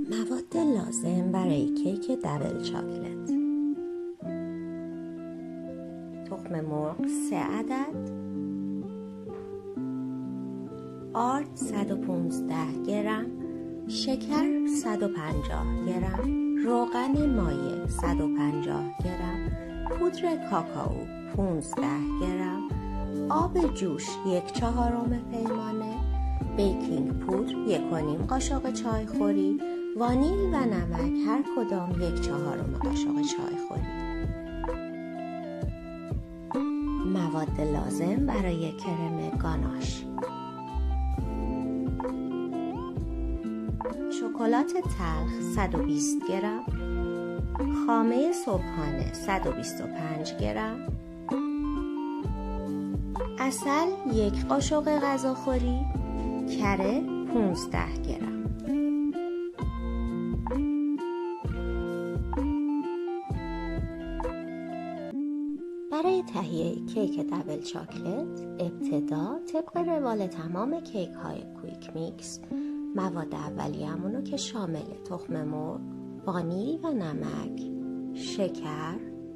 مواد لازم برای کیک دبل چاکلت: تخم مرغ 3 عدد، آرد 115 گرم، شکر 150 گرم، روغن مایع 150 گرم، پودر کاکائو 15 گرم، آب جوش 1/4 پیمانه، بیکینگ پودر 1.5 قاشق چایخوری، وانیل و نمک هر کدام 1/4 قاشق چایخوری. مواد لازم برای کرم گاناش: شکلات تلخ 120 گرم، خامه صبحانه 125 گرم، عسل 1 قاشق غذاخوری، کره 15 گرم. برای تهیه کیک دبل چاکلت ابتدا طبق روال تمام کیک های کویک میکس مواد اولیه‌مون رو که شامل تخم مرغ، وانیل و نمک، شکر،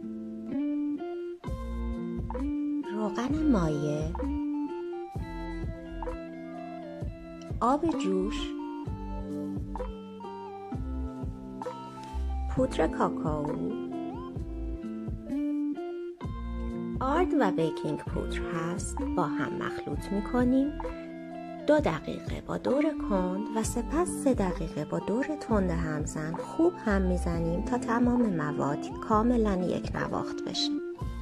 روغن مایع، آب جوش، پودر کاکائو، آرد و بیکینگ پودر هست با هم مخلوط میکنیم. 2 دقیقه با دور کند و سپس 3 دقیقه با دور تند همزن خوب هم میزنیم تا تمام مواد کاملا یک نواخت بشه.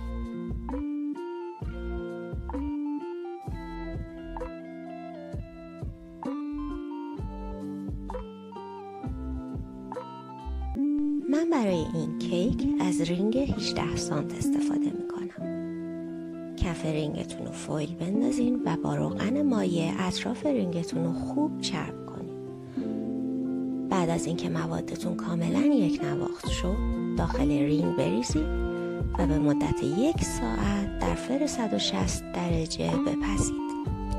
من برای این کیک از رینگ 18 سانت استفاده میکنم. کف رینگتون رو فویل بندازین و با روغن مایع اطراف رینگتون رو خوب چرب کنین. بعد از اینکه موادتون کاملا یک نواخت شد داخل رینگ بریزید و به مدت 1 ساعت در فر 160 درجه بپزید.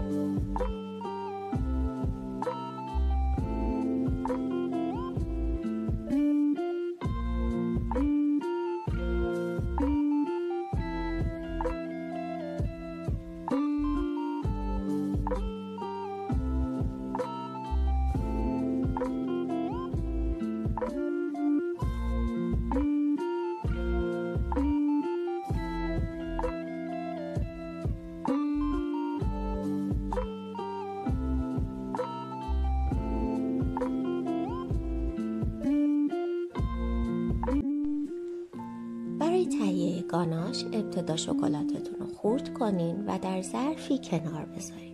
برای تهیه گاناش ابتدا شکلاتتون رو خرد کنین و در ظرفی کنار بذارین.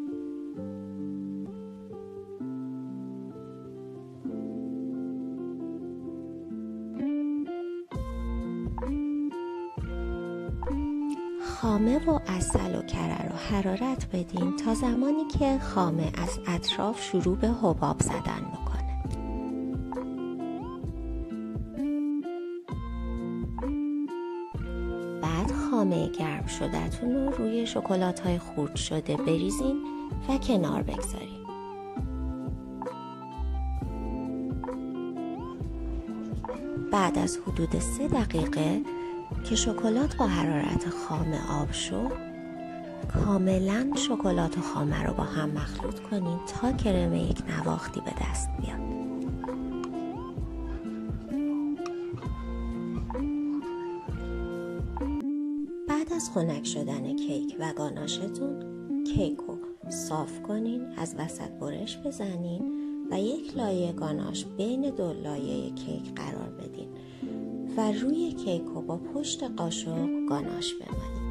خامه و عسل و کره رو حرارت بدین تا زمانی که خامه از اطراف شروع به حباب زدن بکنه. بعد خامه گرم شده‌تون رو روی شکلات‌های خرد شده بریزین و کنار بگذارین. بعد از حدود 3 دقیقه که شکلات با حرارت خامه آب شد، کاملا شکلات و خامه رو با هم مخلوط کنین تا کرم یک نواختی به دست بیاد. بعد از خنک شدن کیک و گاناشتون کیک رو صاف کنین، از وسط برش بزنین و 1 لایه گاناش بین 2 لایه کیک قرار بدین و روی کیک رو با پشت قاشق گاناش بمالین.